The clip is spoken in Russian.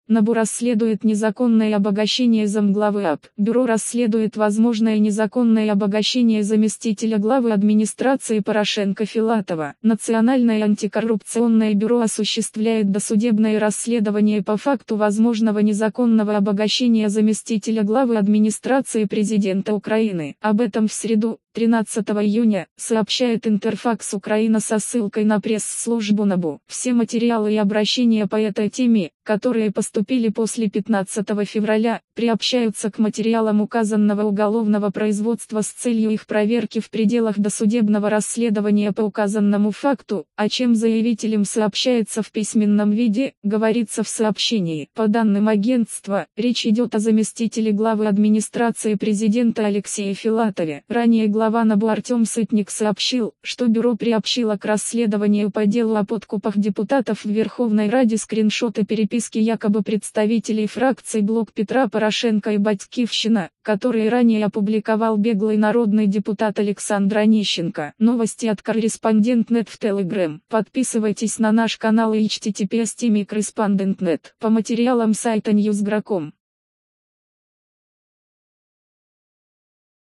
НАБУ расследует незаконное обогащение замглавы АП. Бюро расследует возможное незаконное обогащение заместителя главы администрации Порошенко Филатова. Национальное антикоррупционное бюро осуществляет досудебное расследование по факту возможного незаконного обогащения заместителя главы администрации президента Украины. Об этом в среду, 13 июня, сообщает Интерфакс Украина со ссылкой на пресс-службу НАБУ. Все материалы и обращения по этой теме, которые поступили после 15 февраля, приобщаются к материалам указанного уголовного производства с целью их проверки в пределах досудебного расследования по указанному факту, о чем заявителям сообщается в письменном виде, говорится в сообщении. По данным агентства, речь идет о заместителе главы администрации президента Алексее Филатове. Ранее глава НАБУ Артем Сытник сообщил, что бюро приобщило к расследованию по делу о подкупах депутатов в Верховной Раде скриншоты переписки якобы представителей фракций «Блок Петра Порошенко» и «Батькивщина», которые ранее опубликовал беглый народный депутат Александр Онищенко. Новости от Корреспондент.нет в Telegram. Подписывайтесь на наш канал и https://correspondent.net. По материалам сайта Newsgro.com.